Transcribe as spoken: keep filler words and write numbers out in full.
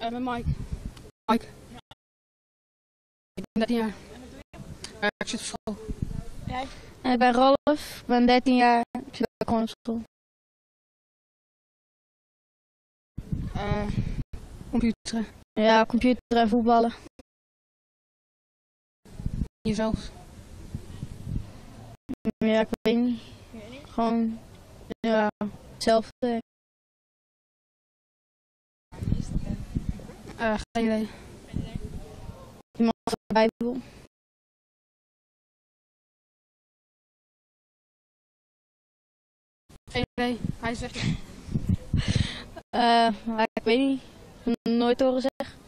Uh, met Mike. Mike. Ik ben dertien jaar. Uh, ik zit op school. Jij? En ik ben Rolf, ik ben dertien jaar. Ik zit ook gewoon op school. Uh, computer. Ja, computer en voetballen. Jezelf? Ja, ik weet niet. Gewoon, ja, hetzelfde. Uh, geen idee. Iemand van de Bijbel. Geen idee. Hij zegt. Uh, ik weet niet. Nooit horen zeggen.